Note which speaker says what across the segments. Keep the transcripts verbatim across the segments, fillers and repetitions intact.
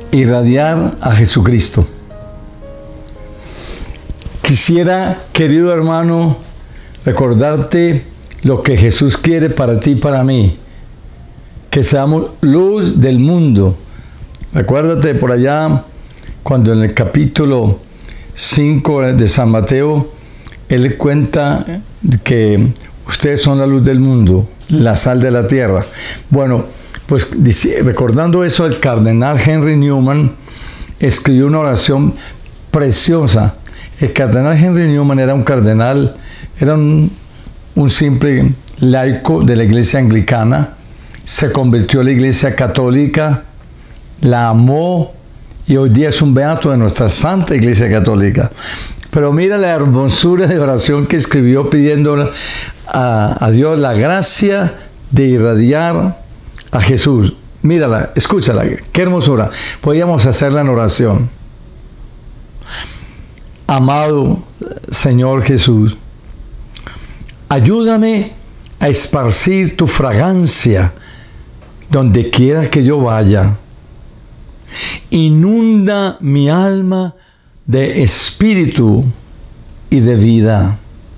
Speaker 1: irradiar a Jesucristo. Quisiera, querido hermano, recordarte lo que Jesús quiere para ti y para mí, que seamos luz del mundo. Recuérdate por allá, cuando en el capítulo cinco de San Mateo, él cuenta que ustedes son la luz del mundo, la sal de la tierra. Bueno, pues recordando eso, el cardenal Henry Newman escribió una oración preciosa. El cardenal Henry Newman era un cardenal, era un, un simple laico de la iglesia anglicana, se convirtió a la iglesia católica, la amó y hoy día es un beato de nuestra santa iglesia católica. Pero mira la hermosura de oración que escribió pidiendo a, a Dios la gracia de irradiar a Jesús. Mírala, escúchala, qué hermosura. Podríamos hacerla en oración. Amado Señor Jesús, ayúdame a esparcir tu fragancia donde quiera que yo vaya. Inunda mi alma de espíritu y de vida.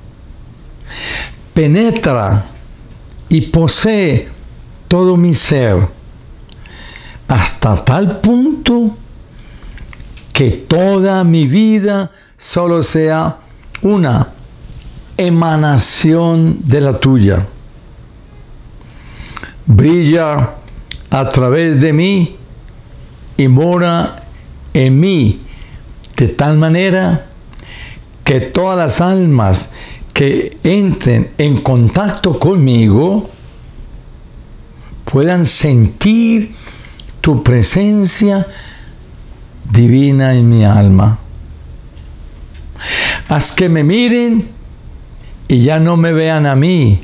Speaker 1: Penetra y posee todo mi ser hasta tal punto que toda mi vida solo sea una emanación de la tuya. Brilla a través de mí y mora en mí de tal manera que todas las almas que entren en contacto conmigo puedan sentir tu presencia divina en mi alma. Haz que me miren y ya no me vean a mí,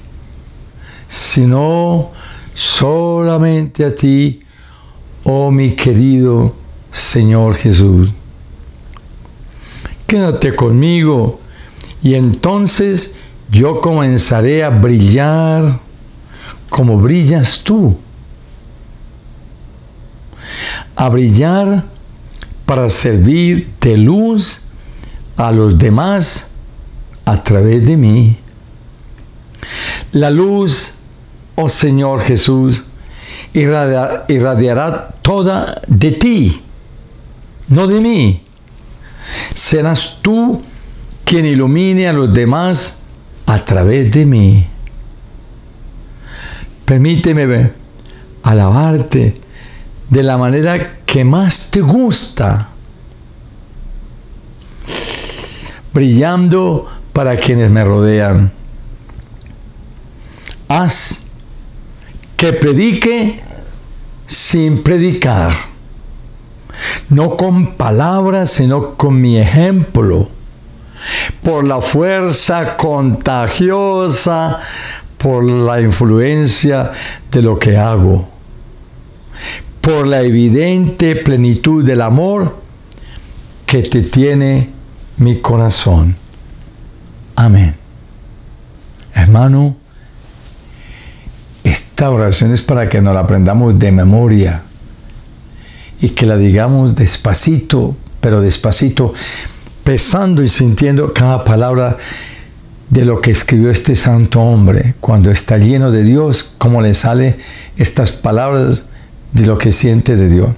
Speaker 1: sino solamente a ti, oh mi querido Señor Jesús. Quédate conmigo y entonces yo comenzaré a brillar como brillas tú. A brillar para servir de luz a los demás a través de mí. La luz, oh Señor Jesús, irradia, irradiará toda de ti, no de mí. Serás tú quien ilumine a los demás a través de mí. Permíteme alabarte de la manera que más te gusta, brillando para quienes me rodean. Haz que predique sin predicar, no con palabras, sino con mi ejemplo, por la fuerza contagiosa, por la influencia de lo que hago, por la evidente plenitud del amor que te tiene mi corazón. Amén. Hermano, esta oración es para que nos la aprendamos de memoria y que la digamos despacito, pero despacito, pensando y sintiendo cada palabra de lo que escribió este santo hombre. Cuando está lleno de Dios, cómo le salen estas palabras de lo que siente de Dios.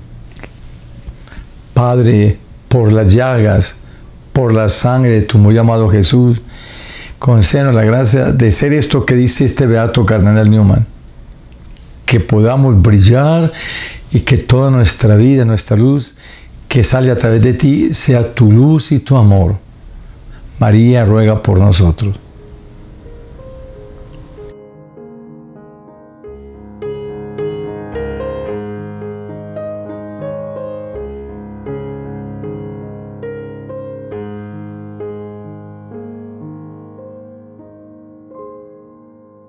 Speaker 1: Padre, por las llagas, por la sangre de tu muy amado Jesús, concédenos la gracia de ser esto que dice este beato cardenal Newman, que podamos brillar y que toda nuestra vida, nuestra luz que sale a través de ti, sea tu luz y tu amor. María ruega por nosotros.